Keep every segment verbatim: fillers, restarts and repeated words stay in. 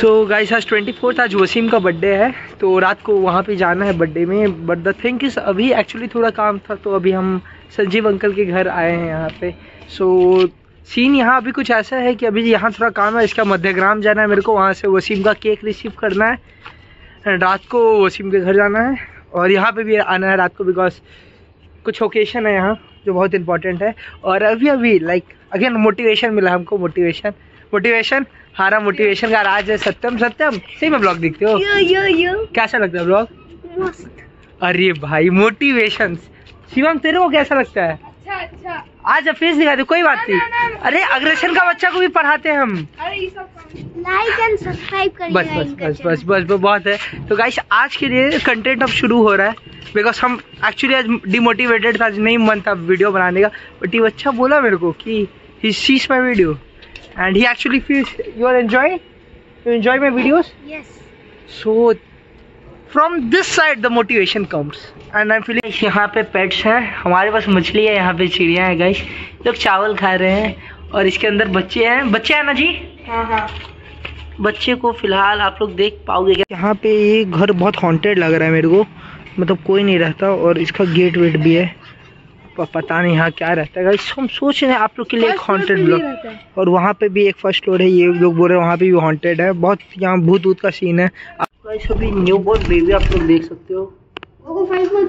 सो guys आज twenty fourth आज वसीम का बर्थडे है, तो रात को वहाँ पे जाना है बर्थडे में। बट द थिंग इज अभी एक्चुअली थोड़ा काम था, तो अभी हम संजीव अंकल के घर आए हैं यहाँ पे। सो so, सीन यहाँ अभी कुछ ऐसा है कि अभी यहाँ थोड़ा काम है, इसका मध्यग्राम जाना है मेरे को, वहाँ से वसीम का केक रिसीव करना है एंड रात को वसीम के घर जाना है। और यहाँ पे भी आना है रात को, बिकॉज कुछ ओकेशन है यहाँ जो बहुत इंपॉर्टेंट है। और अभी अभी लाइक अगेन मोटिवेशन मिला हमको, मोटिवेशन मोटिवेशन हमारा मोटिवेशन का राज है सत्यम। सत्यम सही में ब्लॉग देखते हो? यो यो यो कैसा लगता है ब्लॉग? मस्त। अरे भाई मोटिवेशन। शिवम तेरे को कैसा लगता है? अच्छा अच्छा। आज फेस दिखा दे, कोई बात नहीं। अरे अग्रेशन का बच्चा को भी पढ़ाते हैं हम। अरे ये सब लाइक एंड सब्सक्राइब करिए। बस बस बस बस बस बस बहुत है। तो गाइस आज के लिए कंटेंट अब शुरू हो रहा है, बिकॉज हम एक्चुअली आज डिमोटिवेटेड था, नहीं मन था वीडियो बनाने का। बट ये बच्चा बोला मेरे को कि he sees my video and he actually feels you are enjoying you enjoy my videos. Yes. So from this side the motivation comes and I'm feeling यहाँ पे पेट्स हैं, हमारे पास मछली है, यहाँ पे चिड़िया है गाइस, लोग चावल खा रहे हैं और इसके अंदर बच्चे हैं। बच्चे हैं ना जी? हाँ हाँ। बच्चे को फिलहाल आप लोग देख पाओगे क्या? यहाँ पे ये घर बहुत हॉन्टेड लग रहा है मेरे को, मतलब कोई नहीं रहता और इसका गेट वेट भी है, पता नहीं यहाँ क्या रहता है गाइस। हम सोच रहे हैं आप लोग के लिए एक हॉन्टेड ब्लॉग। और वहाँ पे भी एक फर्स्ट फ्लोर है, ये लोग बोल रहे हैं वहाँ पे भी हॉन्टेड है, बहुत यहाँ भूत भूत का सीन है। आप गाइस अभी न्यू बोर्न बेबी आप लोग देख सकते हो। वो फाइट मत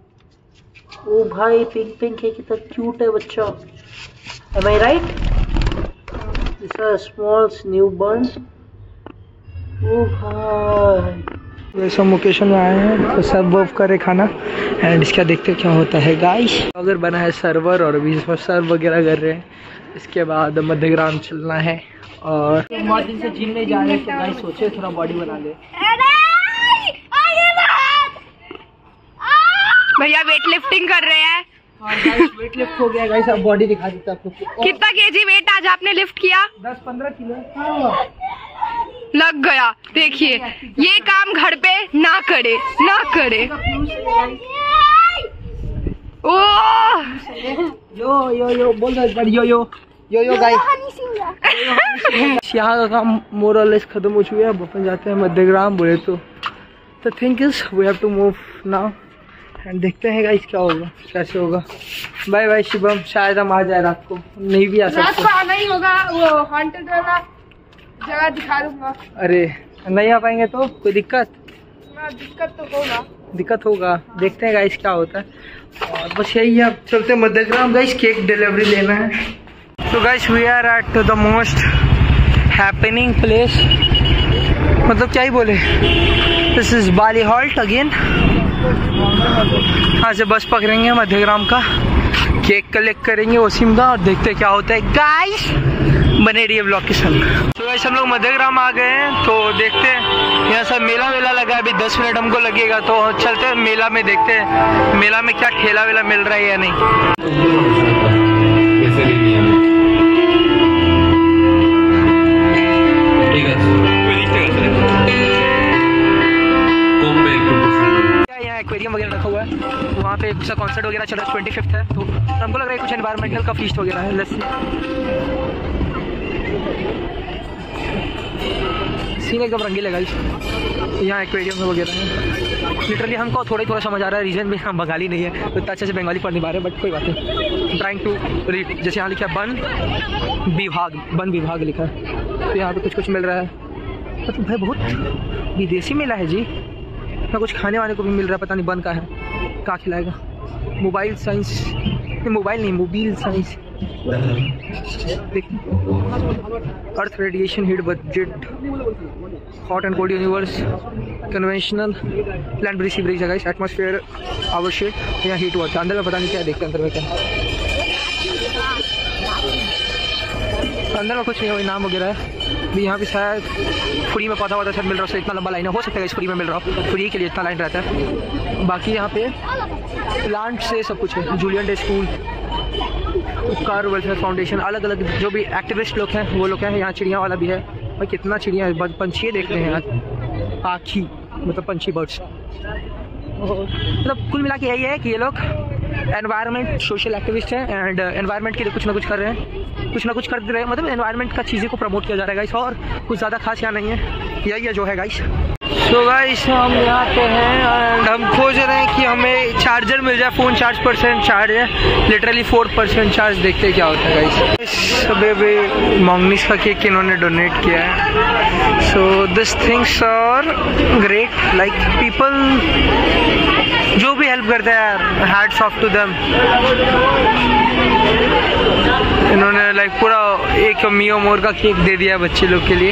कर। ओ भाई पिंक पिंक है, कितना क्यूट है बच्चा। Am I right? This are small newborn. ओ भाई वैसा लोकेशन में आए हैं तो सर्व वर्व करे खाना एंड इसका देखते क्या होता है गाइस। अगर बना है सर्वर और अभी इसमें सर्व वगैरह कर रहे हैं, इसके बाद मध्यग्राम चलना है और बहुत दिन से जिम नहीं जा रहे, तो गाइस सोचे थोड़ा बॉडी बना ले। भैया वेट लिफ्टिंग कर रहे हैं। हाँ गाइस वेट लिफ्ट हो गया गाइस, अब बॉडी दिखा देता है आप लोग को। कितना केजी वेट आज आपने लिफ्ट किया? दस पंद्रह किलो लग गया। देखिए ये काम घर पे ना करे ना करे। ओ यो यो यो बोल रहा यो यो यो यो गाइस। यहाँ का काम मोर और लेस खत्म हो चुका है, अब अपन जाते हैं मध्यग्राम बोले तो। The think is we have to move now and देखते हैं गाइस क्या होगा कैसे होगा। बाय बाय शिवम, शायद हम आ जाए रात को, नहीं भी आ सकते। रात को आना ही होगा, वो हॉन्टेड वाला जगह दिखा दूंगा। अरे नहीं आ पाएंगे तो कोई दिक्कत? ना दिक्कत तो होगा, दिक्कत होगा। देखते हैं गाइस क्या होता है और बस यही है। अब चलते हैं मध्यग्राम गाइस, केक डिलीवरी लेना है। तो guys we are at the most happening place, मतलब क्या ही बोले, this is Bally halt again. यहाँ से बस पकड़ेंगे मध्यग्राम का, केक कलेक्ट करेंगे वसीम का और देखते क्या होता है गाइस। बने रहिए ब्लॉग के संग। तो गाइस हम लोग मध्यग्राम आ गए हैं, तो देखते हैं यहाँ सब मेला वेला लगा है, अभी दस मिनट हमको लगेगा, तो चलते हैं मेला में, देखते हैं मेला में क्या ठेला वेला मिल रहा है या नहीं। यहाँ एक्वेरियम वगैरह रखा हुआ है, तो वहाँ पे कुछ कॉन्सर्ट वगैरह चल रहा है, ट्वेंटी फिफ्थ है, तो हमको लग रहा है कुछ एनवायरमेंटल का फीस्ट वगैरह है। लेट्स सीन एकदम रंगीला गाइस। यहाँ एक्वेरियम वगैरह है, लिटरली हमको थोड़ा ही थोड़ा समझ आ रहा है, रीजन भी हम बंगाली नहीं है तो इतना अच्छे से बंगाली पढ़ नहीं पा रहे, बट कोई बात नहीं, ट्राइंग टू रीड। जैसे यहाँ लिखा है वन विभाग, वन विभाग लिखा है, तो यहाँ पे कुछ कुछ मिल रहा है। मतलब भाई बहुत विदेशी मेला है जी, यहाँ कुछ खाने वाने को भी मिल रहा है, पता नहीं बन का है, क्या खिलाएगा। मोबाइल साइंस, मोबाइल नहीं mobile science, earth radiation heat budget, hot and cold universe, conventional plant breeze sewerage है गाइस, एटमॉस्फेयर आवर शेड, यहाँ हीट हुआ था। अंदर में पता नहीं क्या देखते हैं, अंदर में क्या अंदर में कुछ नहीं, वही नाम वगैरह है। भी यहाँ पे शायद फ्री में पौधा वौधा सब मिल रहा है, इतना लंबा लाइन हो सकता है इस फ्री में मिल रहा हो, फ्री के लिए इतना लाइन रहता है। बाकी यहाँ पे प्लांट से सब कुछ है, Julian day school, Upkar welfare foundation, अलग अलग जो भी एक्टिविस्ट लोग हैं वो लोग हैं। यहाँ चिड़िया वाला भी है, भाई कितना चिड़िया है, पंछी देख रहे हैं यहाँ, आखी मतलब पंछी बर्ड्स। मतलब कुल मिला के यही है कि ये लोग एनवायरनमेंट सोशल एक्टिविस्ट हैं एंड एनवायरनमेंट के लिए कुछ ना कुछ कर रहे हैं, कुछ ना कुछ कर रहे हैं, मतलब एनवायरनमेंट का चीज़ें को प्रमोट किया जा रहा है गाइस, और कुछ ज़्यादा खास यहाँ नहीं है। यही जो है गाइस। तो गाइस हम यहाँ पे हैं एंड हम खोज रहे हैं कि हमें चार्जर मिल जाए। फ़ोन चार्ज परसेंट चार्ज है, लिटरली फोर परसेंट चार्ज। देखते हैं क्या होता है गाइस। सुबह भी मॉन्गनीस का केक इन्होंने डोनेट किया है। So this things are great, like people जो भी हेल्प करता है यार, हैट्स ऑफ टू देम। इन्होंने लाइक पूरा एक मियो मोर का केक दे दिया बच्चे लोग के लिए।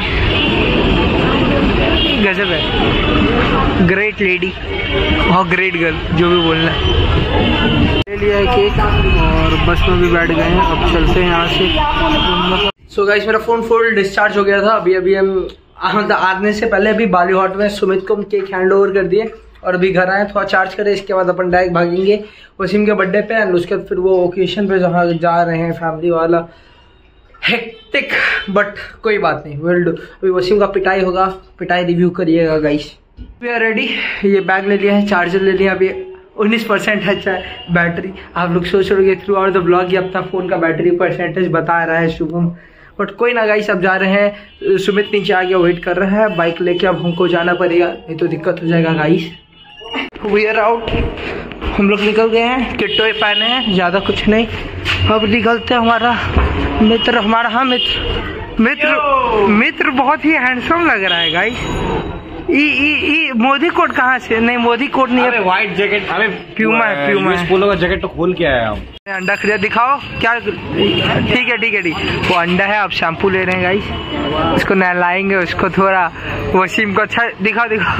गजब है, ग्रेट लेडी और ग्रेट गर्ल, जो भी बोलना है। ले लिया है केक और बस में भी बैठ गए हैं। अब चलते हैं यहाँ से। सो गाइस मेरा फोन फुल डिस्चार्ज हो गया था। अभी अभी हम आने से पहले अभी बाली हॉट में सुमित को हम केक हैंड ओवर कर दिए और अभी घर आए, थोड़ा चार्ज करें, इसके बाद अपन डायरेक्ट भागेंगे वसीम के बर्थडे पे एंड उसके बाद फिर वो ओकेशन पे जहाँ जा रहे हैं फैमिली वाला हेक्टिक, बट कोई बात नहीं, विल डू। अभी वसीम का पिटाई होगा, पिटाई रिव्यू करिएगा गाइस। We are ready. ये बैग ले लिया है, चार्जर ले लिया, अभी उन्नीस परसेंट अच्छा है बैटरी। आप लोग सोच रहे हो थ्रू आउट द ब्लॉग ये अपना फोन का बैटरी परसेंटेज बता रहा है शुभम, बट कोई ना गाइस। अब जा रहे हैं, सुमित नीचे आ गया, वेट कर रहा है बाइक लेके। अब हमको जाना पड़ेगा, नहीं तो दिक्कत हो जाएगा गाइस। वी आर आउट, हम लोग निकल गए हैं, किट्टो पहने हैं, ज़्यादा कुछ नहीं। अब निकलते हैं। हमारा मित्र, हमारा हाँ मित्र मित्र मित्र बहुत ही हैंडसम लग रहा है गाइस। ई ई ई मोदी कोट कहाँ से? नहीं मोदी कोट नहीं है, व्हाइट जैकेट, अबे प्यूमा है, प्यूमा है। पोलो का जैकेट तो खोल के आया हम। अंडा खरीदा, दिखाओ क्या। ठीक है ठीक है ठीक, वो अंडा है। अब शैम्पू ले रहे हैं गाइस, इसको नहलाएंगे, उसको थोड़ा वसीम को अच्छा दिखाओ दिखाओ।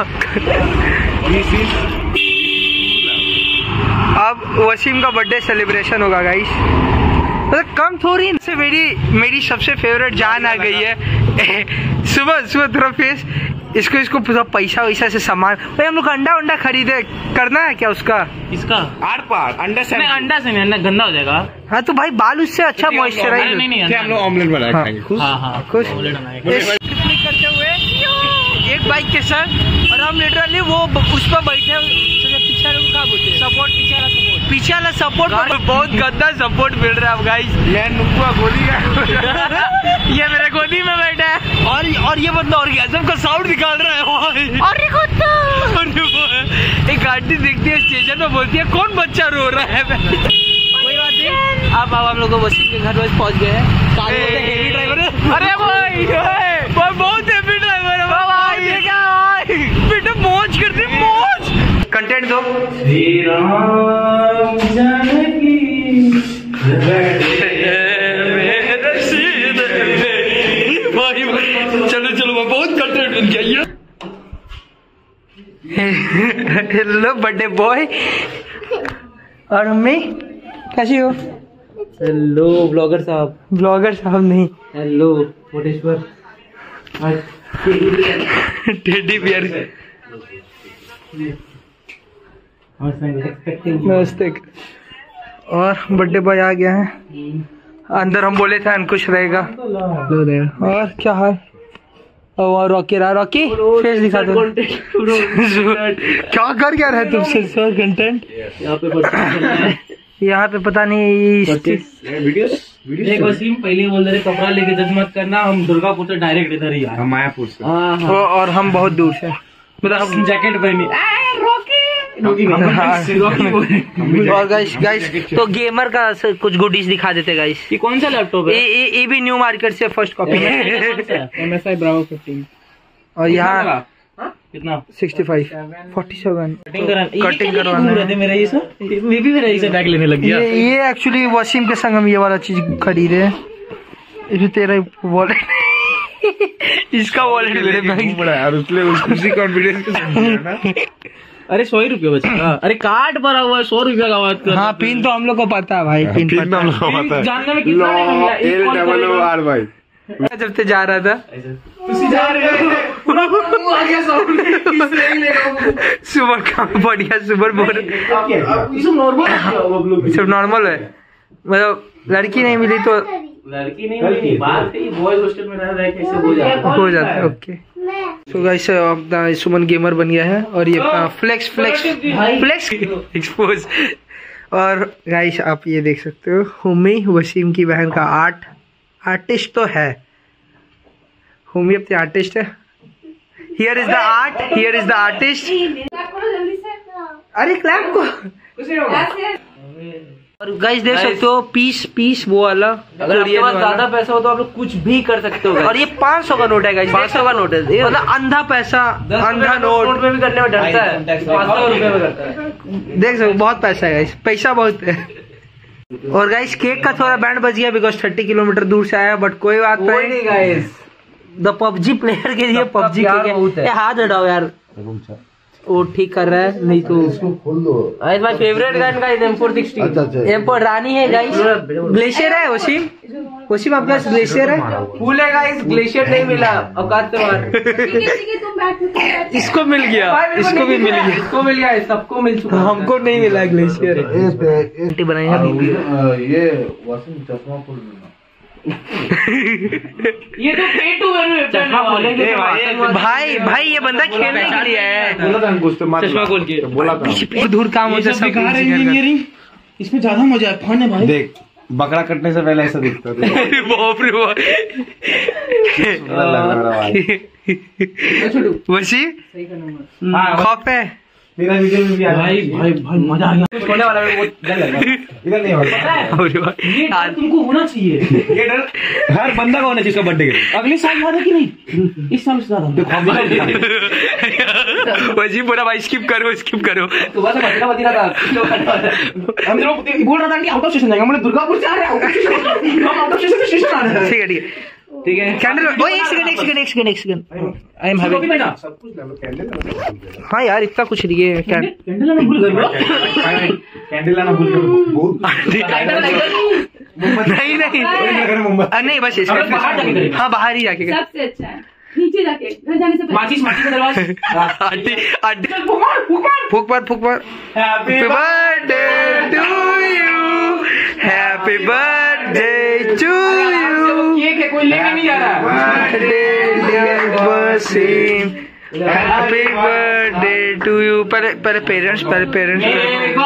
अब वसीम का बर्थडे सेलिब्रेशन होगा गाइस, मतलब कम थोड़ी से। मेरी मेरी सबसे फेवरेट जान आ गई है। सुबह सुबह थोड़ा फेस इसको इसको पूरा पैसा वैसा से सामान। भाई हम लोग अंडा अंडा खरीदे, करना है क्या उसका? इसका आर पार अंडा से नहीं, अंडा से नहीं, अंडा गंदा हो जाएगा। हाँ तो भाई बाल उससे अच्छा मॉइस्चराइज। हम लोग ऑमलेट बनाए खाएंगे, खुश खुश करते हुए एक बाइक के साथ। और हम लिटरली वो उस पर बैठे, पीछे वाले को क्या बोलते हैं? सपोर्ट, पीछे वाला सपोर्ट, पीछे वाला सपोर्ट। बहुत गंदा सपोर्ट मिल रहा है अब गाइस। मैं नुकुआ गोली है। ये मेरे गोदी में बैठा है और और ये बंदा ऑर्गेज़म का साउंड निकाल रहा है। अरे एक आंटी दिखती है स्टेशन में, बोलती है कौन बच्चा रो रहा है। कोई बात नहीं, अब अब हम लोग वसीम के घर में पहुंच गए हैं। हेवी ड्राइवर है। अरे भाई बहुत हेवी ड्राइवर है भाई। ये क्या भाई, बेटा मौज कर दी, मौज। कंटेंट दो। श्री राम जानकी चलो चलो, मैं बहुत कंटेंट बन गया। हेलो बर्थडे बॉय और मम्मी कैसी हो? हेलो ब्लॉगर साहब। ब्लॉगर साहब नहीं, हेलो कोटेश्वर। Teddy bear. नमस्ते। और बर्थडे बॉय आ गया है अंदर। हम बोले थे अंकुश रहेगा। और क्या हाल? और रॉकी रहा, रॉकी फेस दिखा दो। क्या कर क्या रहे तुमसे सर कंटेंट? यहाँ पे यहाँ पे पता नहीं वसीम पहले बोल रहे कपड़ा लेके जज मत करना, हम दुर्गापुर से डायरेक्ट इधर ही आए, हम मायापुर से। और हम बहुत दूर से, मतलब हम जैकेट पहनी। और गाइस गाइस तो गेमर का कुछ गुडीज दिखा देते गाइस। ये कौन सा लैपटॉप है? ये ये भी न्यू मार्केट से फर्स्ट कॉपी है, M S I Bravo fifteen. और यहाँ कितना? Sixty five, forty seven. Cutting करवाना मेरा ये सब, मैं भी मेरा ये बैग लेने लग गया। ये ये एक्चुअली वसीम के संग हम ये वाला चीज खरीदे हैं। इसमें तेरा वॉलेट इसका वॉलेट मेरे बैग बड़ा है, उसके लिए उसी कॉन्फिडेंस के साथ ना। अरे सौ ही रुपये बचा। अरे कार्ड भरा हुआ है, सौ रुपया का बात कर। हाँ पिन तो हम लोग को पता है भाई, पिन पिन तो हम लोग को पता है। जानने में कितना एल डबल ओ आर भाई। जब से जा रहा था जा रहे सुबह का बढ़िया सुबह बोल सब नॉर्मल है, मतलब लड़की नहीं मिली तो लड़की नहीं मिली, बात है बॉयज हॉस्टल में रह रहे कैसे हो जाता हो जाता है। ओके तो गाइस अपना सुमन गेमर बन गया है और ये अपना फ्लेक्स फ्लेक्स फ्लेक्स एक्सपोज। और गाइस आप ये देख सकते हो हुमी वसीम की बहन का आर्ट आर्टिस्ट तो है, हुमी अपनी आर्टिस्ट है। Here is the art, here is the artist. अरे क्लैप को। और गाइस देख सकते हो पीस पीस वो वाला। अगर आपके पास ज्यादा पैसा हो तो आप लोग कुछ भी कर सकते हो। और ये पाँच सौ का नोट है गाइस, पाँच सौ का नोट है, मतलब अंधा पैसा, अंधा नोट नोट में भी करने में डरता है, पाँच सौ रुपए में करता है। देख सकते बहुत पैसा है गाइस, पैसा बहुत है। और गाइस केक का थोड़ा बैंड बज गया बिकॉज थर्टी किलोमीटर दूर से आया, बट कोई बात नहीं गाइस। द पबजी प्लेयर के लिए पबजी के हाथ हटाओ यार, वो ठीक कर रहा है नहीं तो इसको खोल दो। Guys my favourite gun guys M four sixty. अच्छा अच्छा एम फोर रानी है गाइस। ग्लेशियर है वसीम, वसीम आपके पास ग्लेशियर है? फूल है गाइस, ग्लेशियर नहीं मिला औकात से बाहर। इसको मिल गया, इसको भी मिल गया, इसको मिल गया, सबको मिल चुका, हमको नहीं मिला ग्लेशियर। बनाई है ये वाशिंग चश्मा खोल देना। ये तो पे टू चश्मा खोलेंगे भाई भाई ये बंदा खेलने के लिए है। चश्मा खोल के बोला था पीछे दूर काम होता है, सब इंजीनियरिंग इसमें ज्यादा मजा है, फन है भाई। देख बकरा कटने से पहले ऐसा दिखता है। बाप रे बाप। वसी खौफ है मेरा वीडियो में भी आ भाई भाई भाई मजा आ गया। छोड़ने वाला है वो डर लग रहा है। इधर नहीं होगा। ये डर तुमको होना चाहिए, ये डर हर बंदा का होना चाहिए इसका बर्थडे के। अगले साल याद है कि नहीं, इस साल से ज्यादा। वसी बोला भाई स्किप करो स्किप करो। सुबह से बचना बती रहा था, हम लोग बोल रहा था कि आउट ऑफ स्टेशन जाएंगे, हम लोग दुर्गापुर से आ रहे हैं, हम आउट ऑफ स्टेशन से स्टेशन आ रहे हैं। ठीक है ठीक है ठीक है। कैंडल, ओ एक सेकंड एक सेकंड एक सेकंड एक सेकंड आई एम हैविंग। सब कुछ ले लो, कैंडल हाँ यार इतना कुछ नहीं है। कैंडल कैंडल में भूल गए कैंडल लाना भूल गए। नहीं नहीं अ, नहीं बस इसका बाहर जाके करेंगे। हाँ बाहर ही जाके करें। सबसे अच्छा है नीचे जाके घर जाने से पहले। माचिस माचिस का दरवाजा। अड्डी अड्डी फूक मार फूक मार। Happy birthday to you, happy birthday to you, cake है, कोई लेके नहीं जा रहा। Birthday dear Wasim, happy birthday to you. पहले पहले पेरेंट्स पहले पेरेंट्स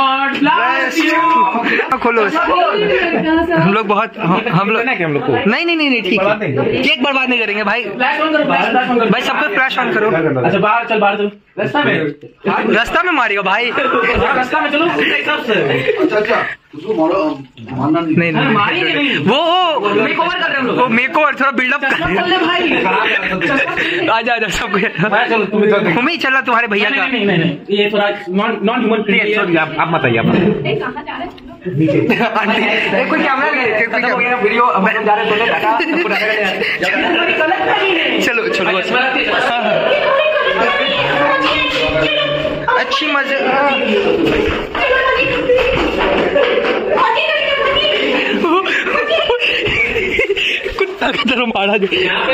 खोलो। हम लोग बहुत हम लोग हम लोग को नहीं नहीं नहीं ठीक है, केक बर्बाद नहीं करेंगे भाई। भाई सब पे फ्लैश ऑन करो। अच्छा बाहर चल, बाहर चल, रास्ता में रास्ता में मारेगा भाई। रास्ता में चलो उस हिसाब से। अच्छा अच्छा उसको मारो, मारना नहीं। नहीं नहीं मारेंगे नहीं, वो वो मेकओवर कर रहे हैं हम लोग। वो मेकओवर थोड़ा बिल्डअप चश्मा खोल ले भाई। आजा आजा सब चलो तुम इधर हमें ही चला तुम्हारे भैया का। नहीं नहीं नहीं, ये थोड़ा नॉन नॉन ह्यूमन। आप आप बताइए आप ए, कहाँ जा रहे हैं? आंटी कोई कैमरा ले कोई कैमरा वीडियो अब हम जा रहे हैं। चलो चलो बस। अच्छी मजे कुत्ता की तरह मारा जो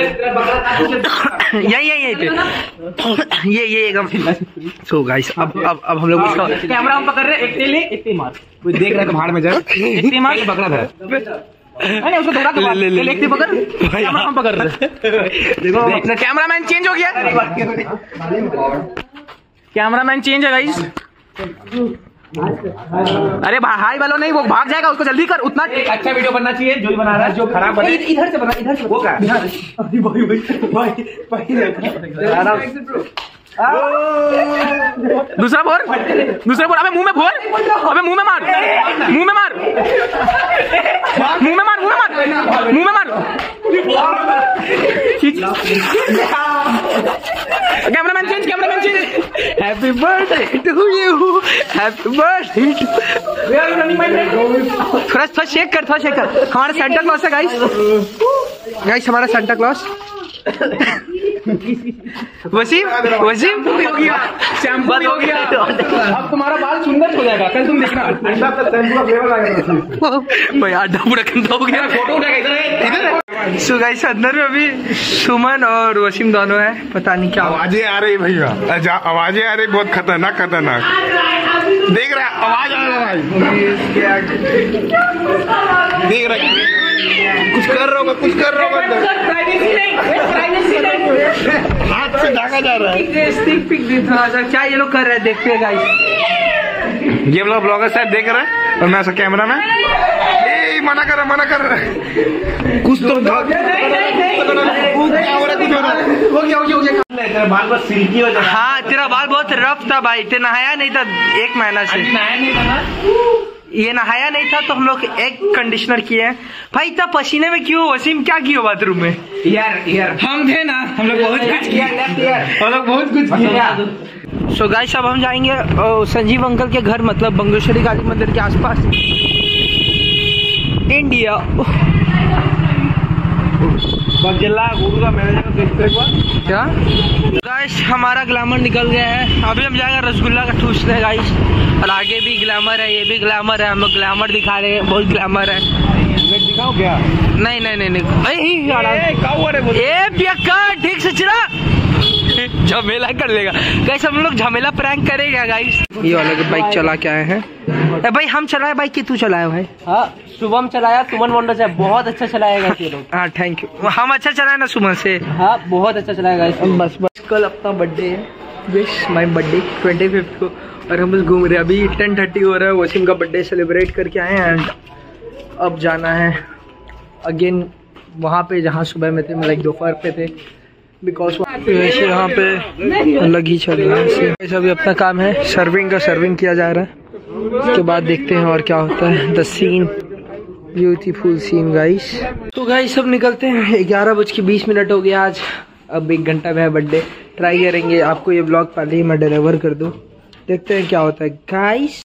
यही यही यही ये ये एकदम। सो गाइस अब अब अब हम लोग उसका कैमरा हम पकड़ रहे, एक ले एक मार, कोई देख रहा है तो भाड़ में जाए। एक मार पकड़ा था। नहीं उसको धोखा के ले, ले, ले। एक पकड़, कैमरा हम पकड़ रहे। देखो कैमरामैन चेंज हो गया, कैमरामैन चेंज है गाइस। अरे हाई वालों नहीं, वो भाग जाएगा, उसको जल्दी कर। उतना एक अच्छा वीडियो बनना चाहिए, जो ही बना रहा है, जो खराब बना। इधर से बना, इधर से वो क्या दूसरा बोल, दूसरा बोल। अबे मुंह में बोल, अबे मुंह में मार, मुंह में मार, मुंह में मार, मुंह में मार, मुंह में मार। Cameraman change, cameraman change. Happy birthday to you, happy birthday. थोड़ा थोड़ा शेक कर, थोड़ा शेक कर। हमारा सेंटा क्लॉस है गाइस, गाइस हमारा सेंटा क्लॉस। वसीम वसीम हो गया, शैम्पू भी हो गया, अब तुम्हारा बाल सुंदर हो जाएगा, कल तुम देखना। भाई आधा पूरा गंदा हो गया। फोटो उठाएगा इधर इधर। सो गाइस अंदर में अभी सुमन और वसीम दोनों है, पता नहीं क्या आवाजें आ रही भैया, आवाजें आ रही, बहुत खतरनाक खतरनाक। देख रहा है आवाज आ रहा है भाई, देख रहा है कुछ कर रहा होगा, कुछ कर रहा होगा, हाथ से ढाका जा रहा है। स्टिक पिक दिखा क्या ये लोग कर रहे हैं, देखते हैं गाइस। ये लोग ब्लॉगर साहब देख रहे हैं और मैं ऐसा कैमरा में ए मना कर रहा मना कर रहा कुछ तो हो गया हो गया हो गया। तेरा बाल बस सिल्की हो जाएगा। हाँ तेरा बाल बहुत रफ था भाई, ते नहाया नहीं था एक महीना से। नहाया नहीं था ना? ये नहाया नहीं था तो हम लोग एक कंडीशनर किए हैं। भाई इतना पसीने में क्यों वसीम, क्या किया बाथरूम में? यार यार हम थे ना, हम लोग बहुत कुछ किया, हम लोग बहुत कुछ किया। सो गाइस अब हम जाएंगे अ, संजीव अंकल के घर, मतलब बंगेश्वरी काली मंदिर के आसपास इंडिया। क्या गाइस हमारा ग्लैमर निकल गया है, अभी हम जाएगा रसगुल्ला का ठूसने गाइस। और आगे भी ग्लैमर है, ये भी ग्लैमर है, हम लोग ग्लैमर दिखा रहे हैं, बहुत ग्लैमर है। दिखाओ क्या? नहीं नहीं नहीं नहीं ए पियक्का ठीक से चला झमेला कर लेगा गाइस, हम लोग झमेला प्रैंक करेगा गाइस। ये वाला बाइक चला के आए हैं। ए भाई हम चलाए बाइक कि तू चलाया भाई? हाँ शुभम चलाया, सुमन मोंडा से बहुत अच्छा चलाएगा ये लोग। हाँ थैंक यू, हम अच्छा चलाए ना सुबह से। हाँ बहुत अच्छा चलाएगा। बस बस कल अपना बर्थडे है, wish my birthday twenty fifth को, और हम बस घूम रहे हैं। अभी टेन थर्टी हो रहा है, वसीम का बर्थडे सेलिब्रेट करके आए हैं एंड अब जाना है अगेन वहाँ पे जहाँ सुबह में थे, मतलब लाइक दोपहर पे थे, बिकॉज वैसे यहाँ पे अलग ही चल रहा है। ऐसा भी अपना काम है, सर्विंग का सर्विंग किया जा रहा है। उसके बाद देखते हैं और क्या होता है। The scene beautiful scene guys. तो गाइस सब निकलते हैं, ग्यारह बज के बीस मिनट हो गया आज, अब एक घंटा में है बर्थडे। ट्राई करेंगे आपको ये ब्लॉग पहले ही मैं डिलीवर कर दूँ, देखते हैं क्या होता है गाइस।